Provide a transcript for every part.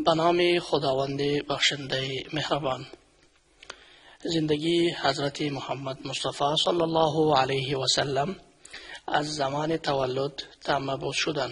به نام خداوند بخشنده مهربان. زندگی حضرت محمد مصطفی صلی الله علیه و سلم از زمان تولد تا مبعوث شدن.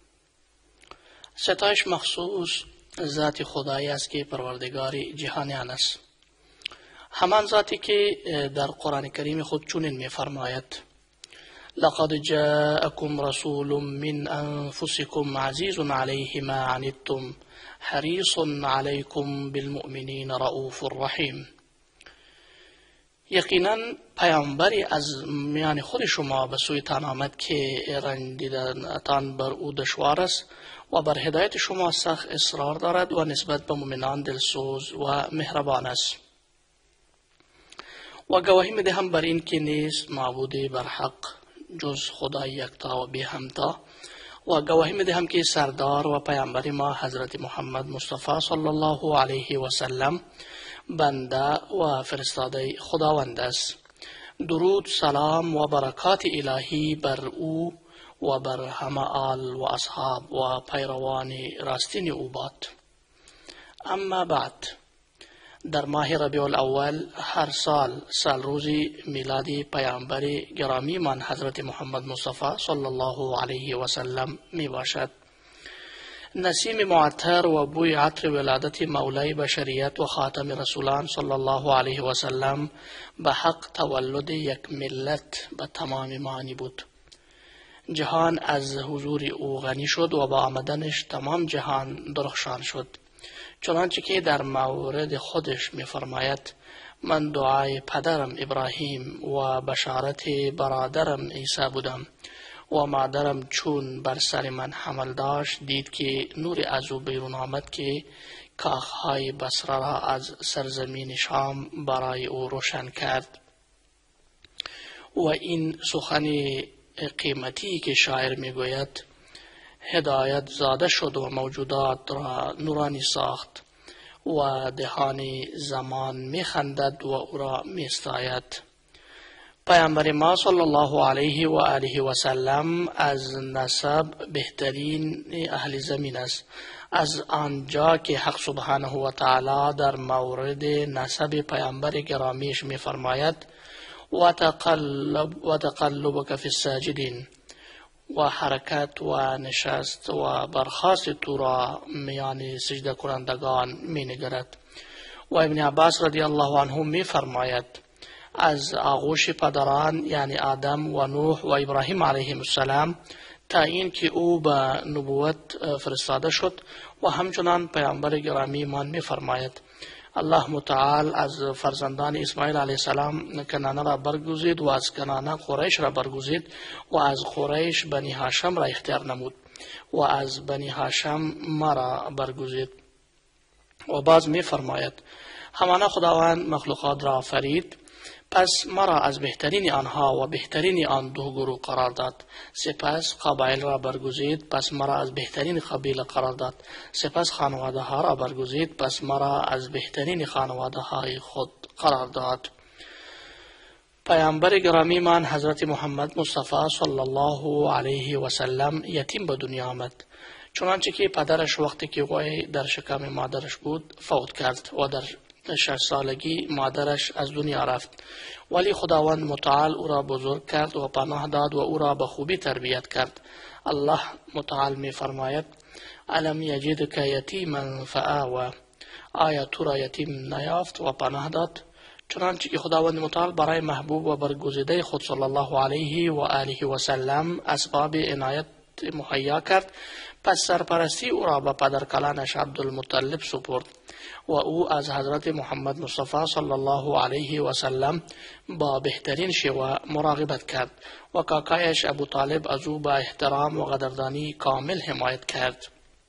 ستایش مخصوص ذات خدایی است که پروردگار جهانیان است. همان ذاتی که در قرآن کریم خود چنین می‌فرماید: لقد جاءكم رسول من انفسكم عزيز عليه ما عنتم حريص عليكم بالمؤمنين رؤوف رحیم. یقینا پیامبری از میان خود شما به سوی تان آمد که رنجیدنتان بر او دشوار است و بر هدایت شما سخت اصرار دارد و نسبت به مؤمنان دلسوز و مهربان است. و گواهی می‌دهم بر این که نیست معبود بر حق جز خدای یکتا و بی همتا، و گواهی می‌دهم که سردار و پیامبر ما حضرت محمد مصطفی صلی الله علیه و سلم بنده و فرستاده خداوند است. درود، سلام و برکات الهی بر او و بر همه آل و اصحاب و پیروان راستین او باد. اما بعد، در ماه ربیع الاول هر سال روزی میلادی پیامبر گرامی من حضرت محمد مصطفی صلی الله علیه و سلم می باشد. نسیم معطر و بوی عطر ولادت مولای بشریت و خاتم رسولان صلی الله علیه و سلم به حق تولد یک ملت به تمام معنی بود. جهان از حضور او غنی شد و با آمدنش تمام جهان درخشان شد. چنانچه که در مورد خودش می فرماید: من دعای پدرم ابراهیم و بشارت برادرم عیسی بودم و مادرم چون بر سر من حمل داشت دید که نور از او بیرون آمد که کاخهای بصره را از سرزمین شام برای او روشن کرد. و این سخن قیمتی که شاعر می گوید: هدایت زاده شد و موجودات را نورانی ساخت و دهان زمان می خندد و او را می استاید. پیامبر ما صلی الله علیه و آله و سلم از نسب بهترین اهل زمین است، از آنجا که حق سبحانه و تعالی در مورد نسب پیامبر گرامیش می فرماید: و تقلبک فی الساجدین، و حرکت و نشست و برخاست تو را میان سجده کنندگان می نگرد. و ابن عباس رضی الله عنه می فرماید: از آغوش پدران یعنی آدم و نوح و ابراهیم علیهم السلام تا این که او به نبوت فرستاده شد و همچنان پیامبر گرامی من می فرماید: الله متعال از فرزندان اسماعیل علیه السلام کنانه را برگزید و از کنانه قریش را برگزید و از قریش بنی هاشم را اختیار نمود و از بنی هاشم ما را برگزید. و باز می فرماید: همانا خداوند مخلوقات را آفرید، پس مرا از بهترین آنها و بهترین آن دو گروه قرار داد. سپس قبایل را برگزید، پس مرا از بهترین قبیله قرار داد. سپس خانواده ها را برگزید، پس مرا از بهترین خانواده های خود قرار داد. پیامبر گرامی من حضرت محمد مصطفی صلی الله علیه و سلم یتیم به دنیا آمد، چنانچه که پدرش وقتی که وی در شکم مادرش بود فوت کرد و در 6 سالگی مادرش از دنیا رفت. ولی خداوند متعال او را بزرگ کرد و پناه داد و او را به خوبی تربیت کرد. الله متعال می فرماید: الم یجدک یتیما فآوی، آیا تو را یتیم نیافت و پناه داد؟ چنانچه که خداوند متعال برای محبوب و برگزیده خود صلی الله علیه و آله و سلم اسباب عنایت مهیا کرد، پس سرپرستی او را به پدرکلانش عبدالمطلب سپرد و او از حضرت محمد مصطفی صلی الله علیه و سلم با بهترین شیوه مراقبت کرد و کاکایش ابو طالب از او با احترام و قدردانی کامل حمایت کرد.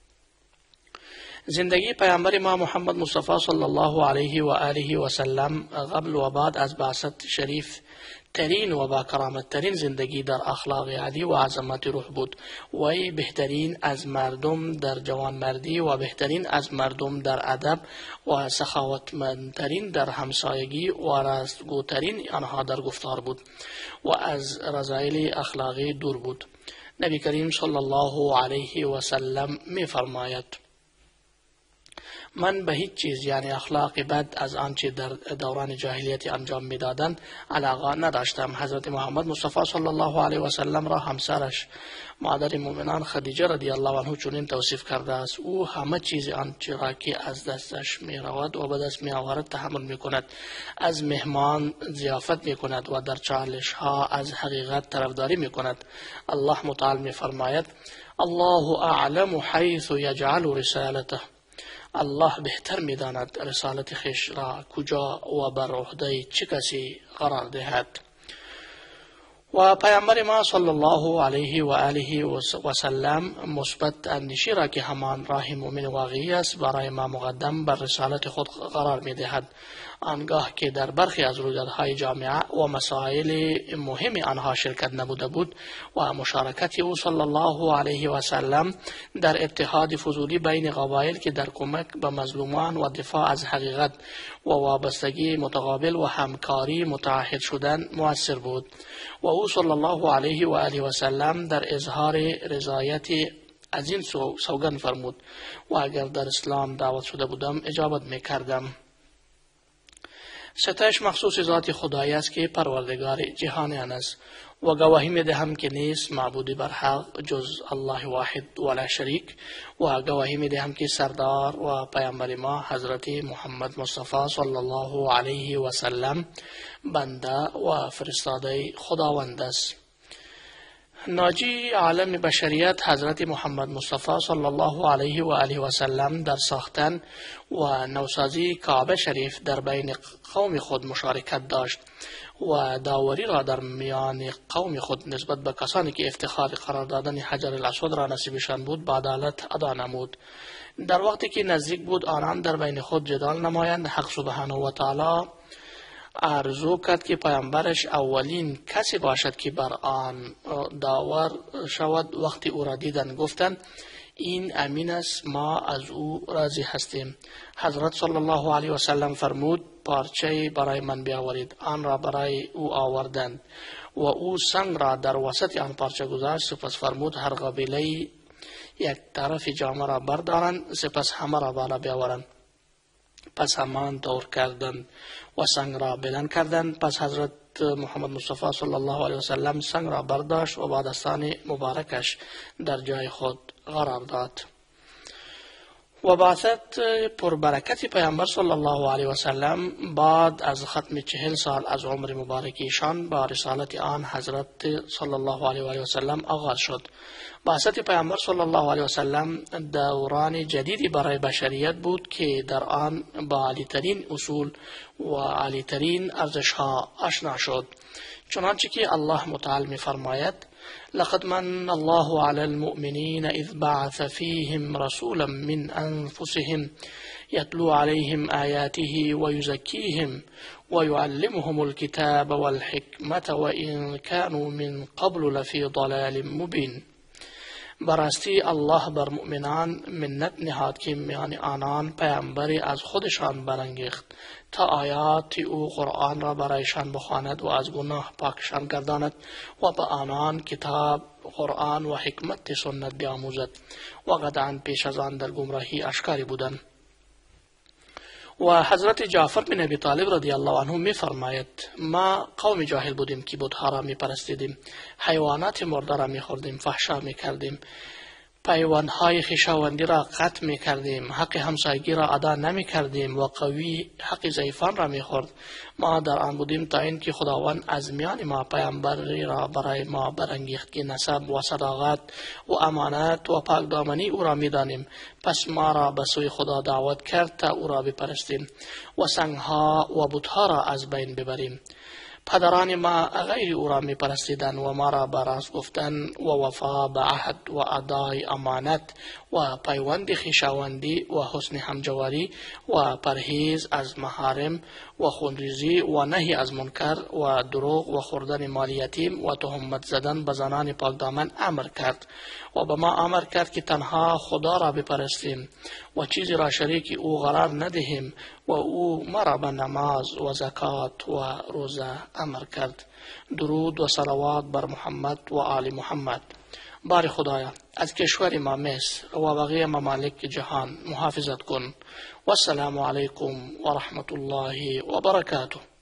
زندگی پیامبر ما محمد مصطفی صلی الله علیه و آله و سلم قبل و بعد از بعثت شریف ترین و با کرامت ترین زندگی در اخلاق عالی و عظمت روح بود. وی بهترین از مردم در جوانمردی و بهترین از مردم در ادب و سخاوتمندترین در همسایگی و راستگوترین آنها در گفتار بود و از رذایل اخلاقی دور بود. نبی کریم صلی الله علیه و سلم می فرماید: من به هیچ چیز یعنی اخلاق بد از آنچه در دوران جاهلیت انجام میدادند علاقه نداشتم. حضرت محمد مصطفی صلی الله علیه و سلم را همسرش مادر مؤمنان خدیجه رضی الله عنها چنین توصیف کرده است: او همه چیز آنچه را که از دستش می رود و به دست می آورد تحمل می کند، از مهمان ضیافت می کند و در چالش ها از حقیقت طرفداری می کند. الله متعال می فرماید: الله اعلم حیث یجعل رسالته. الله بهتر می داند رسالت خویش را کجا و بر عهده چه کسی قرار دهد. و پیامبر ما صلی الله علیه و آله و سلم مثبت اندیشی را که همان راه مؤمن واقعی است برای ما مقدم بر رسالت خود قرار می دهد. آنگاه که در برخی از رویدادهای جامعه و مسائل مهم آنها شرکت نبوده بود و مشارکت او صلی الله علیه و سلم در اتحاد فضولی بین قبایل که در کمک به مظلومان و دفاع از حقیقت و وابستگی متقابل و همکاری متعهد شدن مؤثر بود و او صلی الله علیه و آله و سلم در اظهار رضایت از این سوگند فرمود: و اگر در اسلام دعوت شده بودم اجابت میکردم. ستایش مخصوص ذات خدایی است که پروردگار جهانیان است و گواهی می دهم که نیست معبودی بر حق جز الله واحد ولا شریک و گواهی می دهم که سردار و پیامبر ما حضرت محمد مصطفی صلی الله علیه و سلم بنده و فرستاده خداوند است. ناجی عالم بشریت حضرت محمد مصطفی صلی الله علیه و آله و سلم در ساختن و نوسازی کعبه شریف در بین قوم خود مشارکت داشت و داوری را در میان قوم خود نسبت به کسانی که افتخار قرار دادن حجر الاسود را نصیبشان بود به عدالت ادا نمود. در وقتی که نزدیک بود آنان در بین خود جدال نمایند، حق سبحانه و تعالی آرزو کرد که پیامبرش اولین کسی باشد که بر آن داور شود. وقتی او را دیدند گفتند: این امین است، ما از او راضی هستیم. حضرت صلی الله علیه و سلم فرمود: پارچه برای من بیاورید. آن را برای او آوردند و او سنگ را در وسط آن پارچه گذاشت. سپس فرمود: هر قبیله یک طرف جامه را بردارند، سپس همه را بالا بیاورند. پس همان طور کردند و سنگ را بلند کردند. پس حضرت محمد مصطفی صلی الله علیه و سلم سنگ را برداشت و با دستان مبارکش در جای خود قرار داد. و بعثت پربرکت پیامبر صلی الله علیه و سلم بعد از ختم 40 سال از عمر مبارک ایشان با رسالت آن حضرت صلی الله علیه و سلم آغاز شد. بعثت پیامبر صلی الله علیه و سلم دوران جدیدی برای بشریت بود که در آن با عالی‌ترین اصول و عالی‌ترین ارزش‌ها آشنا شد. چنانچه که الله متعال می فرماید: لقد من الله على المؤمنين إذ بعث فيهم رسولا من أنفسهم يتلو عليهم آياته ويزكيهم ويعلمهم الكتاب والحكمة وإن كانوا من قبل لفي ضلال مبين. براستی الله بر مؤمنان منت نهاد که میان آنان پیامبری از خودشان برانگیخت تا آیات او قرآن را برایشان بخواند و از گناه پاکشان گرداند و به آنان کتاب قرآن و حکمت سنت بیاموزد و قطعا پیش از آن در گمراهی اشکاری بودند. و حضرت جعفر بن ابی طالب رضی الله عنه می فرماید: ما قوم جاهل بودیم که بت‌ها را می پرستیدیم، حیوانات مرده را می خوردیم، فحشا می کردیم، پیوندهای خویشاوندی را قطع می کردیم، حق همسایگی را ادا نمی کردیم و قوی حق ضعیفان را می خورد. ما در آن بودیم تا اینکه خداوند از میان ما پیامبری را برای ما برانگیخت که نسب و صداقت و امانت و پاکدامنی او را می دانیم. پس ما را به سوی خدا دعوت کرد تا او را بپرستیم و سنگها و بتها را از بین ببریم. پدران ما غیر او را می پرستیدند و ما را به راست گفتن و وفا به عهد و ادای امانت و پیوند خویشاوندی و حسن همجواری و پرهیز از محارم و خونریزی و نهی از منکر و دروغ و خوردن مال یتیم و تهمت زدن به زنان پاکدامن امر کرد و به ما امر کرد که تنها خدا را بپرستیم و چیزی را شریک او قرار ندهیم و او مرا به نماز و زکات و روزه امر کرد. درود و صلوات بر محمد و آل محمد. بار خدایا از کشور ما مصر و بقیه ممالک جهان محافظت کن. و السلام علیکم و رحمت الله و برکاته.